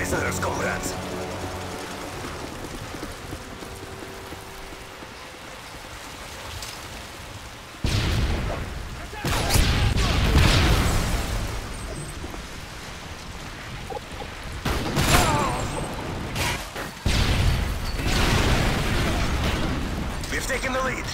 prisoners, comrades. We've taken the lead.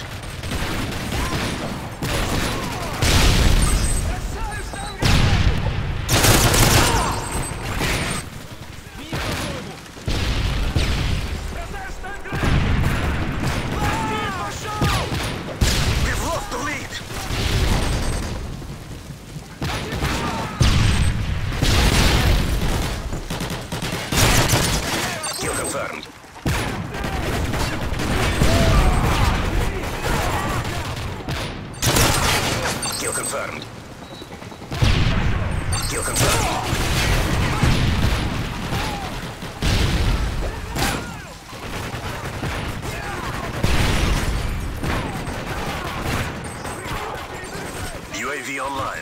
Confirmed. Kill confirmed. Kill confirmed. UAV online.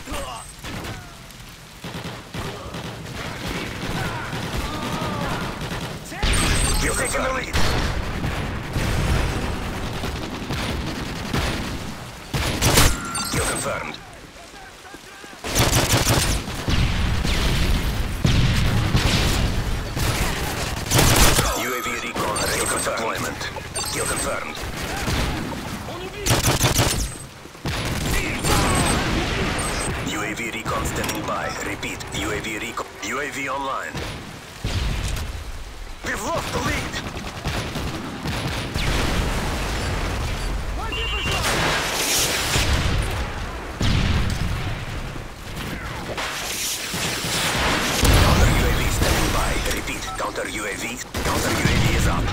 You've taken the lead. Kill confirmed. UAV recon ready for deployment. Kill confirmed. UAV recon standing by. Repeat. UAV recon. UAV online. We've lost the lead! Counter UAV standing by. Repeat, counter UAV. Counter UAV is up.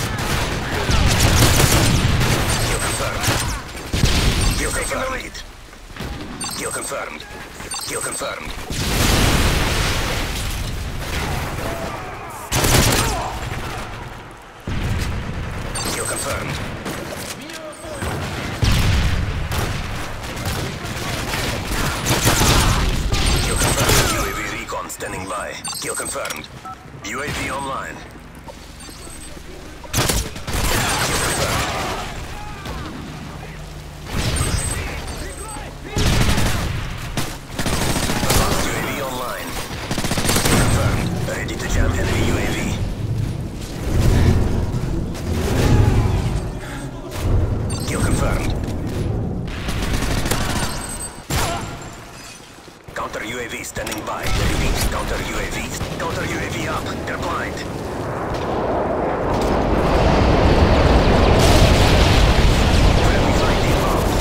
Kill confirmed. Kill taking the lead. Kill confirmed. Kill confirmed. Confirmed. Kill confirmed. UAV recon standing by. Kill confirmed. UAV online. Kill confirmed. UAV online. Kill confirmed. Ready to jam enemy UAV. Kill confirmed. Counter UAV standing by. Repeat, counter UAV. Counter UAV up. They're blind. Friendly flight inbound.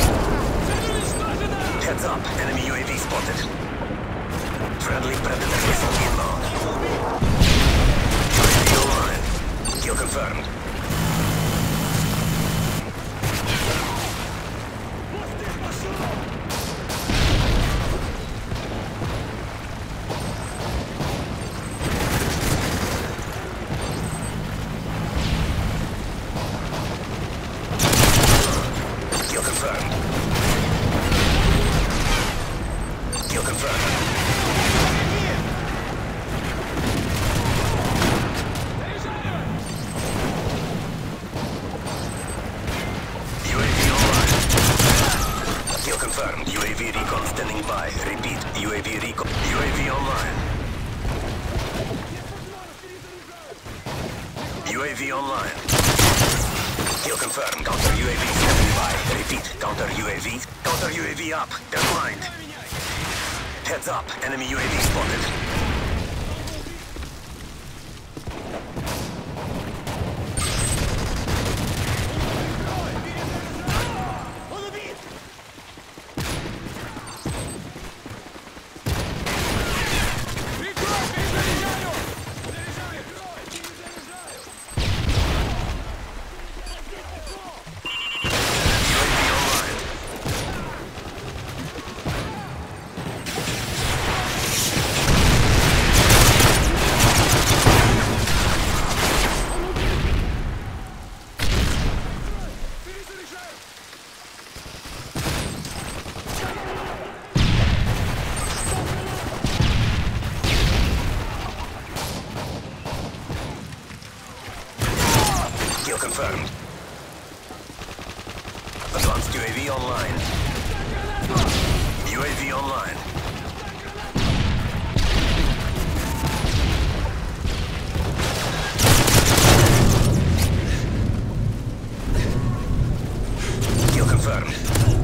Heads up. Enemy UAV spotted. Friendly Predator missile inbound. UAV online. Kill confirmed. Kill confirmed. Kill confirmed. UAV online. Kill confirmed. UAV recon standing by. Repeat. UAV recon. UAV online. UAV online. Kill confirmed. Counter UAV standing by. Repeat. Counter UAV. Counter UAV up. They're blind. Heads up. Enemy UAV spotted. Kill confirmed. Advanced UAV online. UAV online. Kill confirmed.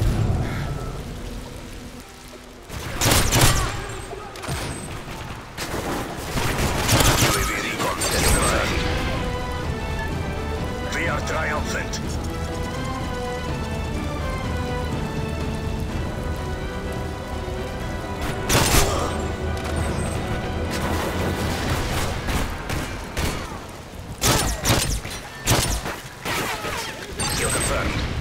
UAV recon status confirmed. We are triumphant. Kill confirmed.